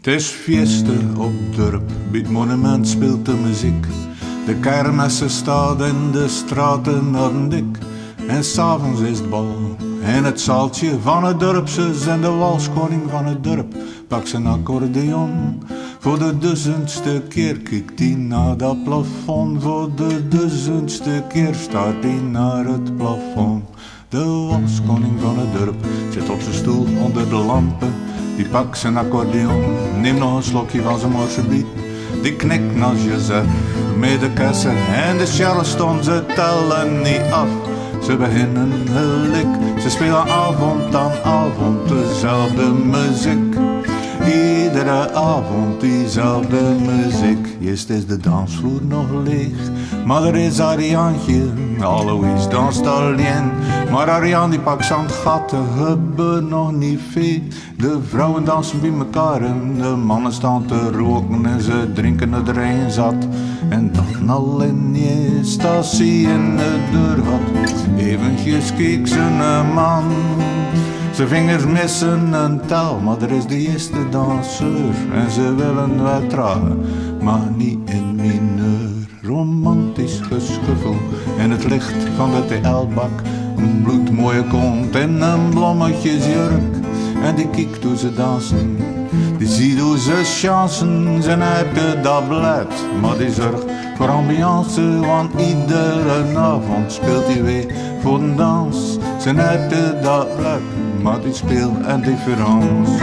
is fieste op het dorp, bij het monument speelt de muziek. De kermissen staat in de straten hadden dik. En s'avonds is het bal. En het zaaltje van het dorp, ze zijn de walskoning van het dorp. Pak zijn accordeon. Voor de 1000ste keer kijkt hij naar dat plafond. Voor de 1000ste keer staart hij naar het plafond. De walskoning van het dorp zit op zijn stoel onder de lampen. Die pakt zijn accordeon, neemt nog een slokje van zijn morsebiet. Die knikt als je zegt, met de kessen en de charleston, ze tellen niet af. Ze beginnen gelijk, ze spelen avond aan avond dezelfde muziek. Iedere avond diezelfde muziek. Eerst is de dansvloer nog leeg, maar er is Ariaantje, Alois danst alleen. Maar Ariaan die pakt aan het gat, er gebeurt nog niet veel. De vrouwen dansen bij elkaar en de mannen staan te roken en ze drinken het erin zat. En dan al in die statie in de deur had, eventjes keek ze een man. Zijn vingers missen een tel, maar er is de eerste danseur. En ze willen wel tragen, maar niet in mineur. Romantisch geschuffel in het licht van de TL-bak. Een bloedmooie kont en een blommetjesjurk. En die kijkt hoe ze dansen, die ziet hoe ze chansen. Zijn uit dat blad, maar die zorgt voor ambiance. Want iedere avond speelt hij weer voor een dans. Zijn uit dat blad, maar die speelt een difference.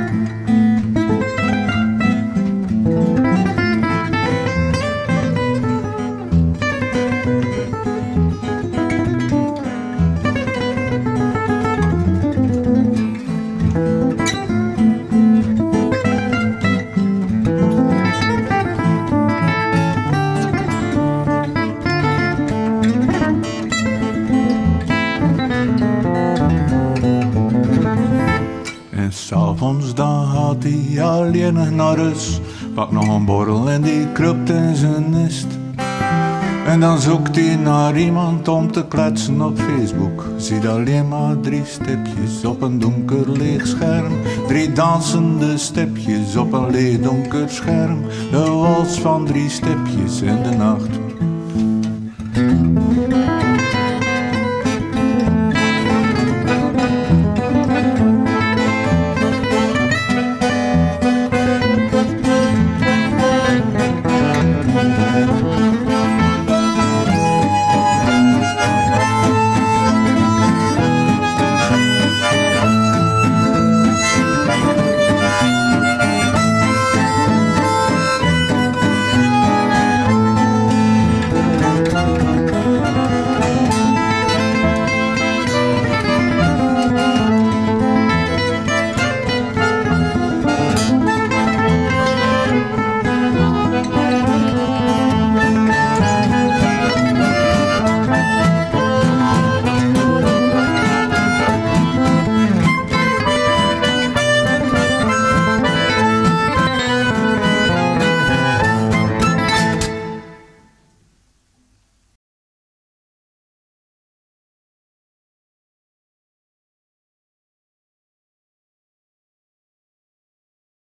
S'avonds dan gaat hij alleen naar huis, pakt nog een borrel en die kruipt in zijn nest. En dan zoekt hij naar iemand om te kletsen op Facebook. Ziet alleen maar 3 stipjes op een donker leeg scherm. 3 dansende stipjes op een leeg donker scherm. De wals van 3 stipjes in de nacht.